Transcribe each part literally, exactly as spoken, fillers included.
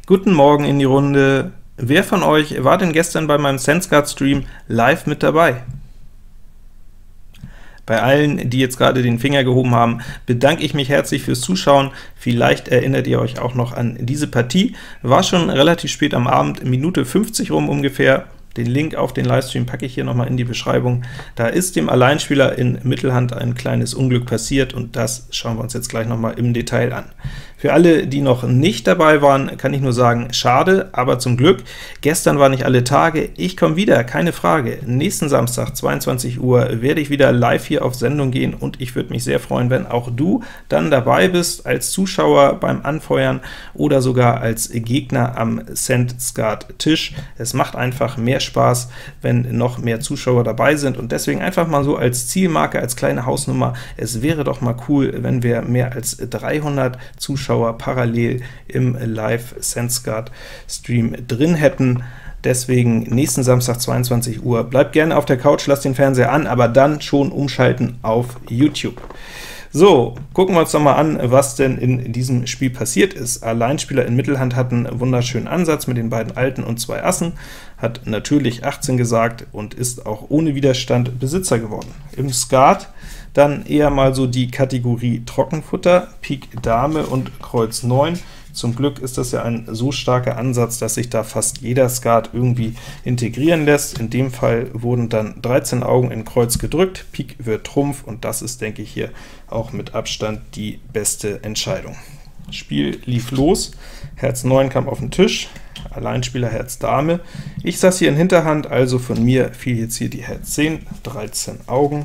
Guten Morgen in die Runde. Wer von euch war denn gestern bei meinem SenseGuard-Stream live mit dabei? Bei allen, die jetzt gerade den Finger gehoben haben, bedanke ich mich herzlich fürs Zuschauen. Vielleicht erinnert ihr euch auch noch an diese Partie. War schon relativ spät am Abend, Minute fünfzig rum ungefähr. Den Link auf den Livestream packe ich hier nochmal in die Beschreibung. Da ist dem Alleinspieler in Mittelhand ein kleines Unglück passiert, und das schauen wir uns jetzt gleich nochmal im Detail an. Für alle, die noch nicht dabei waren, kann ich nur sagen, schade, aber zum Glück. Gestern waren nicht alle Tage, ich komme wieder, keine Frage. Nächsten Samstag, zweiundzwanzig Uhr, werde ich wieder live hier auf Sendung gehen, und ich würde mich sehr freuen, wenn auch du dann dabei bist, als Zuschauer beim Anfeuern oder sogar als Gegner am SenseGuard-Tisch. Es macht einfach mehr Spaß, wenn noch mehr Zuschauer dabei sind, und deswegen einfach mal so als Zielmarke, als kleine Hausnummer, es wäre doch mal cool, wenn wir mehr als dreihundert Zuschauer parallel im Live-SenseGuard-Stream drin hätten. Deswegen nächsten Samstag zweiundzwanzig Uhr. Bleibt gerne auf der Couch, lasst den Fernseher an, aber dann schon umschalten auf YouTube. So, gucken wir uns doch mal an, was denn in diesem Spiel passiert ist. Alleinspieler in Mittelhand hat einen wunderschönen Ansatz mit den beiden Alten und zwei Assen, hat natürlich achtzehn gesagt und ist auch ohne Widerstand Besitzer geworden. Im Skat dann eher mal so die Kategorie Trockenfutter, Pik Dame und Kreuz neun. Zum Glück ist das ja ein so starker Ansatz, dass sich da fast jeder Skat irgendwie integrieren lässt. In dem Fall wurden dann dreizehn Augen in Kreuz gedrückt, Pik wird Trumpf, und das ist, denke ich, hier auch mit Abstand die beste Entscheidung. Das Spiel lief los, Herz neun kam auf den Tisch, Alleinspieler Herz Dame. Ich saß hier in Hinterhand, also von mir fiel jetzt hier die Herz zehn, dreizehn Augen.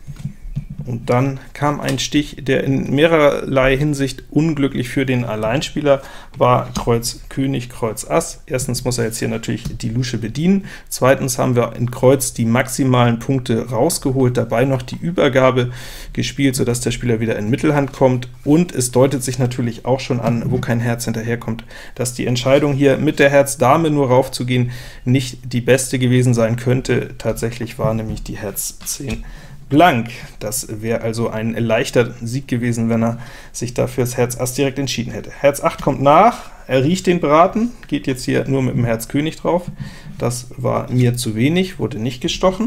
Und dann kam ein Stich, der in mehrerlei Hinsicht unglücklich für den Alleinspieler war, Kreuz König, Kreuz Ass. Erstens muss er jetzt hier natürlich die Lusche bedienen, zweitens haben wir in Kreuz die maximalen Punkte rausgeholt, dabei noch die Übergabe gespielt, sodass der Spieler wieder in Mittelhand kommt, und es deutet sich natürlich auch schon an, wo kein Herz hinterherkommt, dass die Entscheidung hier mit der Herz Dame nur raufzugehen nicht die beste gewesen sein könnte. Tatsächlich war nämlich die Herz zehn blank. Das wäre also ein leichter Sieg gewesen, wenn er sich dafür das Herz Ass direkt entschieden hätte. Herz acht kommt nach, er riecht den Braten, geht jetzt hier nur mit dem Herz König drauf. Das war mir zu wenig, wurde nicht gestochen.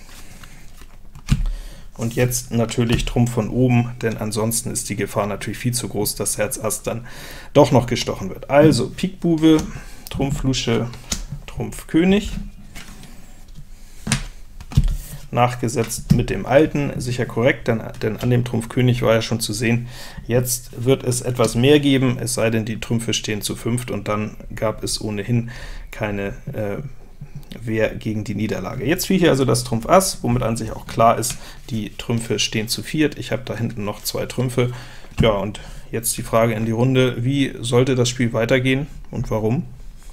Und jetzt natürlich Trumpf von oben, denn ansonsten ist die Gefahr natürlich viel zu groß, dass Herz Ass dann doch noch gestochen wird. Also Pik Bube, Trumpf Lusche, Trumpf König, nachgesetzt mit dem Alten, sicher korrekt, denn, denn an dem Trumpf König war ja schon zu sehen. Jetzt wird es etwas mehr geben, es sei denn, die Trümpfe stehen zu fünft, und dann gab es ohnehin keine äh, Wehr gegen die Niederlage. Jetzt fiel hier also das Trumpf Ass, womit an sich auch klar ist, die Trümpfe stehen zu viert. Ich habe da hinten noch zwei Trümpfe. Ja, und jetzt die Frage in die Runde, wie sollte das Spiel weitergehen und warum?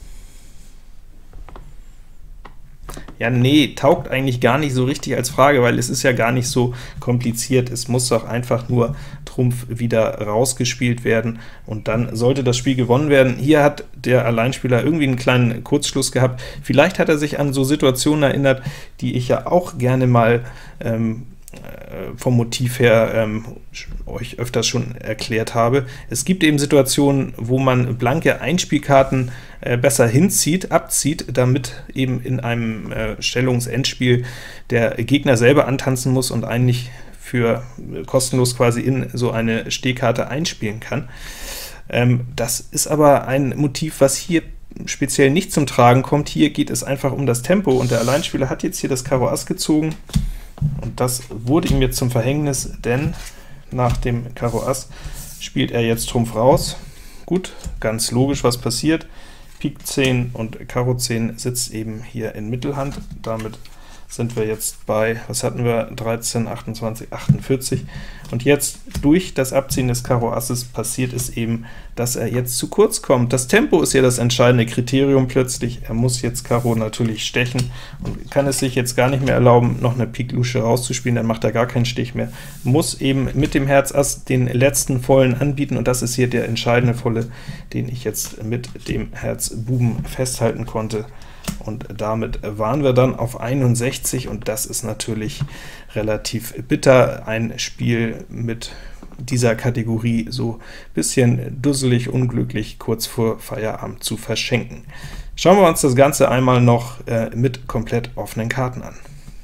Ja, nee, taugt eigentlich gar nicht so richtig als Frage, weil es ist ja gar nicht so kompliziert. Es muss doch einfach nur Trumpf wieder rausgespielt werden, und dann sollte das Spiel gewonnen werden. Hier hat der Alleinspieler irgendwie einen kleinen Kurzschluss gehabt. Vielleicht hat er sich an so Situationen erinnert, die ich ja auch gerne mal ähm, vom Motiv her ähm, euch öfters schon erklärt habe. Es gibt eben Situationen, wo man blanke Einspielkarten äh, besser hinzieht, abzieht, damit eben in einem äh, Stellungsendspiel der Gegner selber antanzen muss und eigentlich für äh, kostenlos quasi in so eine Stehkarte einspielen kann. Ähm, das ist aber ein Motiv, was hier speziell nicht zum Tragen kommt. Hier geht es einfach um das Tempo, und der Alleinspieler hat jetzt hier das Karo Ass gezogen, und das wurde ihm jetzt zum Verhängnis, denn nach dem Karo Ass spielt er jetzt Trumpf raus. Gut, ganz logisch, was passiert. Pik zehn und Karo zehn sitzt eben hier in Mittelhand. Damit sind wir jetzt bei, was hatten wir, dreizehn, achtundzwanzig, achtundvierzig. Und jetzt durch das Abziehen des Karo Asses passiert es eben, dass er jetzt zu kurz kommt. Das Tempo ist ja das entscheidende Kriterium plötzlich. Er muss jetzt Karo natürlich stechen und kann es sich jetzt gar nicht mehr erlauben, noch eine Pik Lusche rauszuspielen, dann macht er gar keinen Stich mehr. Muss eben mit dem Herz Ass den letzten Vollen anbieten, und das ist hier der entscheidende Volle, den ich jetzt mit dem Herz Buben festhalten konnte. Und damit waren wir dann auf einundsechzig, und das ist natürlich relativ bitter. Ein Spiel mit dieser Kategorie so bisschen dusselig, unglücklich kurz vor Feierabend zu verschenken. Schauen wir uns das Ganze einmal noch äh, mit komplett offenen Karten an.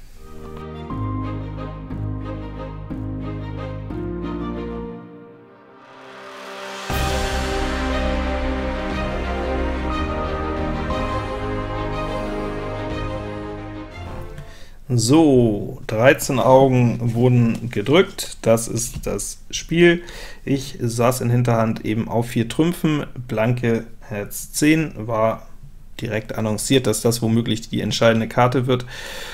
So, dreizehn Augen wurden gedrückt, das ist das Spiel. Ich saß in Hinterhand eben auf vier Trümpfen, blanke Herz zehn, war direkt annonciert, dass das womöglich die entscheidende Karte wird,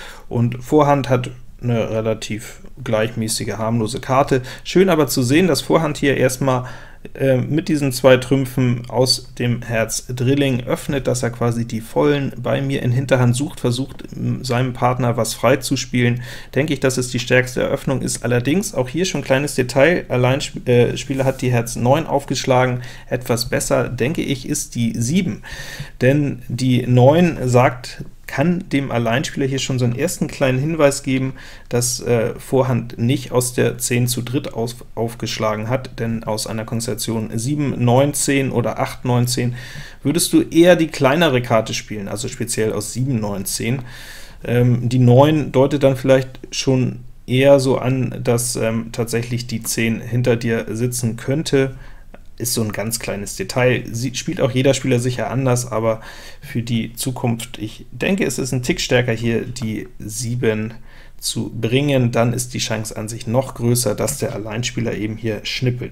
und Vorhand hat eine relativ gleichmäßige, harmlose Karte. Schön aber zu sehen, dass Vorhand hier erstmal äh, mit diesen zwei Trümpfen aus dem Herz Drilling öffnet, dass er quasi die vollen bei mir in Hinterhand sucht, versucht seinem Partner was frei zu spielen. Denke ich, dass es die stärkste Eröffnung ist. Allerdings auch hier schon ein kleines Detail, Alleinspieler hat die Herz neun aufgeschlagen, etwas besser, denke ich, ist die sieben, denn die neun sagt, kann dem Alleinspieler hier schon so einen ersten kleinen Hinweis geben, dass äh, Vorhand nicht aus der zehn zu dritt auf, aufgeschlagen hat, denn aus einer Konstellation sieben, neun, zehn oder acht, neun, zehn würdest du eher die kleinere Karte spielen, also speziell aus sieben, neun, zehn. Ähm, die neun deutet dann vielleicht schon eher so an, dass ähm, tatsächlich die zehn hinter dir sitzen könnte. Ist so ein ganz kleines Detail, Sie, spielt auch jeder Spieler sicher anders, aber für die Zukunft, ich denke, es ist ein Tick stärker hier, die sieben zu bringen, dann ist die Chance an sich noch größer, dass der Alleinspieler eben hier schnippelt.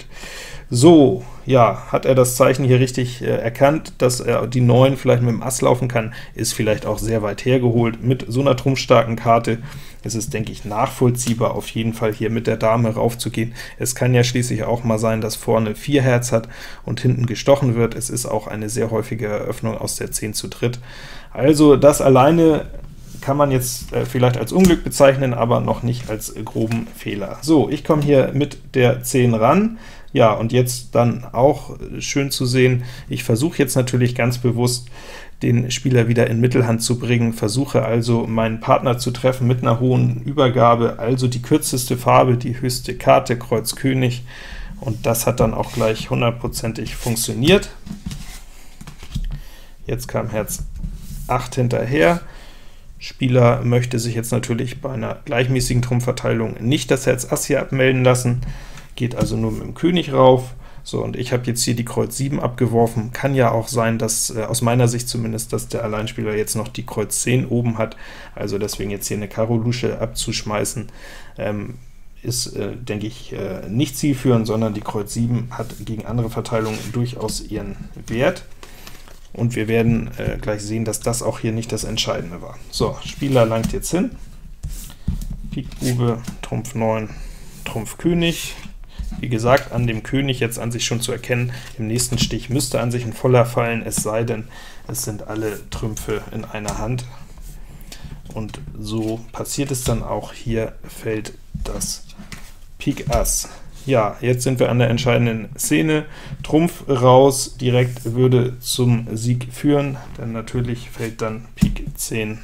So, ja, hat er das Zeichen hier richtig äh, erkannt, dass er die neun vielleicht mit dem Ass laufen kann, ist vielleicht auch sehr weit hergeholt. Mit so einer trumpfstarken Karte ist es, denke ich, nachvollziehbar, auf jeden Fall hier mit der Dame raufzugehen. Es kann ja schließlich auch mal sein, dass vorne vier Herz hat und hinten gestochen wird. Es ist auch eine sehr häufige Eröffnung aus der zehn zu dritt. Also das alleine kann man jetzt äh, vielleicht als Unglück bezeichnen, aber noch nicht als äh, groben Fehler. So, ich komme hier mit der zehn ran. Ja, und jetzt dann auch äh, schön zu sehen, ich versuche jetzt natürlich ganz bewusst, den Spieler wieder in Mittelhand zu bringen, versuche also meinen Partner zu treffen mit einer hohen Übergabe, also die kürzeste Farbe, die höchste Karte, Kreuz König, und das hat dann auch gleich hundertprozentig funktioniert. Jetzt kam Herz acht hinterher. Spieler möchte sich jetzt natürlich bei einer gleichmäßigen Trumpfverteilung nicht das Herz Ass hier abmelden lassen, geht also nur mit dem König rauf. So, und ich habe jetzt hier die Kreuz sieben abgeworfen. Kann ja auch sein, dass, äh, aus meiner Sicht zumindest, dass der Alleinspieler jetzt noch die Kreuz zehn oben hat, also deswegen jetzt hier eine Karo Lusche abzuschmeißen, ähm, ist, äh, denke ich, äh, nicht zielführend, sondern die Kreuz sieben hat gegen andere Verteilungen durchaus ihren Wert. Und wir werden äh, gleich sehen, dass das auch hier nicht das Entscheidende war. So, Spieler langt jetzt hin, Pik Bube, Trumpf neun, Trumpf König. Wie gesagt, an dem König jetzt an sich schon zu erkennen, im nächsten Stich müsste an sich ein voller fallen, es sei denn, es sind alle Trümpfe in einer Hand. Und so passiert es dann auch, hier fällt das Pik Ass. Ja, jetzt sind wir an der entscheidenden Szene. Trumpf raus, direkt würde zum Sieg führen, denn natürlich fällt dann Pik zehn,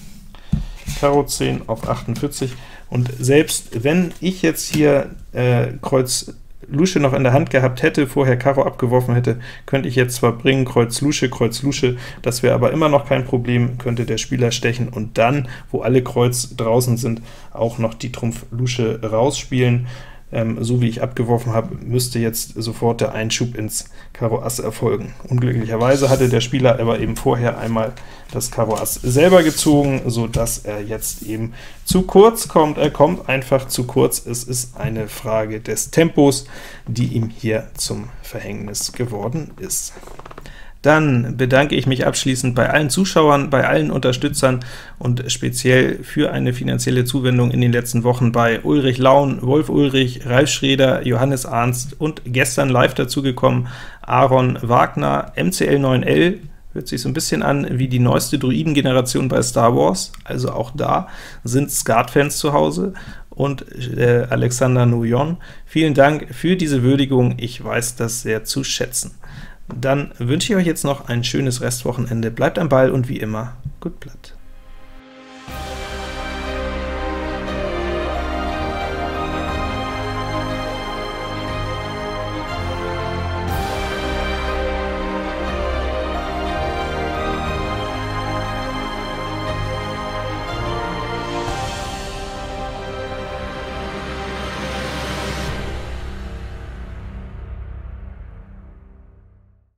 Karo zehn auf achtundvierzig. Und selbst wenn ich jetzt hier äh, Kreuz Lusche noch in der Hand gehabt hätte, vorher Karo abgeworfen hätte, könnte ich jetzt zwar bringen, Kreuz Lusche, Kreuz Lusche, das wäre aber immer noch kein Problem, könnte der Spieler stechen und dann, wo alle Kreuz draußen sind, auch noch die Trumpf Lusche rausspielen. Ähm, so wie ich abgeworfen habe, müsste jetzt sofort der Einschub ins Karo Ass erfolgen. Unglücklicherweise hatte der Spieler aber eben vorher einmal das Karo Ass selber gezogen, so dass er jetzt eben zu kurz kommt. Er kommt einfach zu kurz. Es ist eine Frage des Tempos, die ihm hier zum Verhängnis geworden ist. Dann bedanke ich mich abschließend bei allen Zuschauern, bei allen Unterstützern und speziell für eine finanzielle Zuwendung in den letzten Wochen bei Ulrich Laun, Wolf Ulrich, Ralf Schreder, Johannes Arnst und gestern live dazugekommen Aaron Wagner. M C L neun L hört sich so ein bisschen an wie die neueste Druiden-Generation bei Star Wars, also auch da sind Skat-Fans zu Hause, und äh, Alexander Nouyon. Vielen Dank für diese Würdigung, ich weiß das sehr zu schätzen. Dann wünsche ich euch jetzt noch ein schönes Restwochenende, bleibt am Ball und wie immer, gut Blatt.